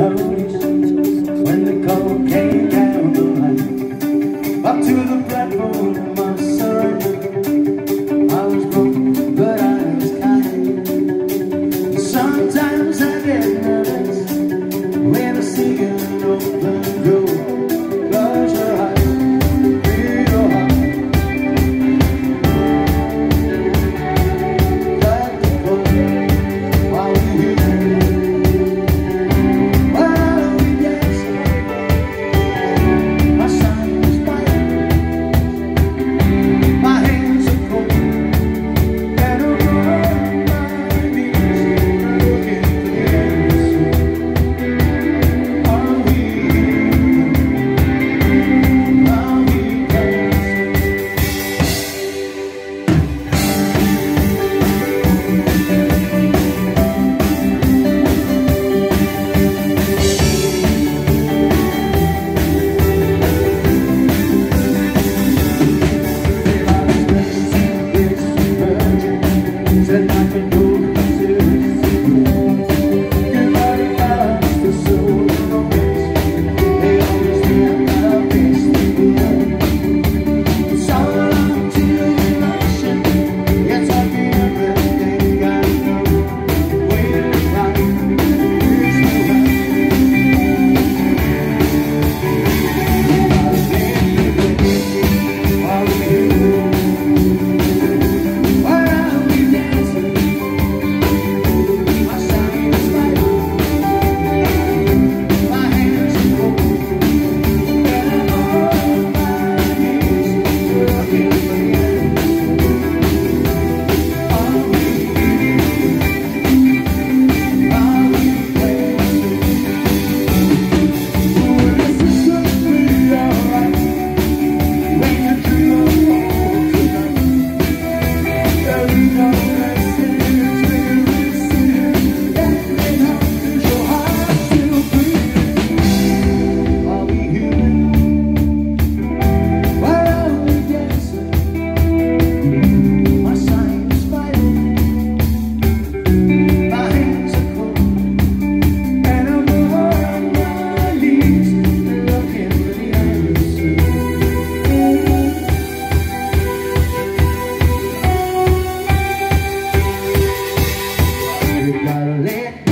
noticed when the call came down the line. Up to the platform, my surrender. I was broke, but I was kind. Sometimes I get nervous when I see an open door. Close your eyes, feel your heart. Let it go while we're here. While we dance, my sign is fire. My hands are cold, and I'm on my knees looking for the answer. Are we here? Are we dancing? Said I could go to goodbye gods for so long. They always hear my face through love. It's all until election. Yes, I give everything I know. We're right, here's the right. Are we here? Why are we dancing? My sign is fire. My hands are cold, and I'm on my knees looking for the answer. Are we here? Are we dancing? Well, this is simply alright when you dream of home tonight. There is no message we're missing. Let me know, is your heart still beating? Are we human? Why are we dancing? My sign is fire. My hands are cold, and I'm on my knees looking for the answer. You gotta let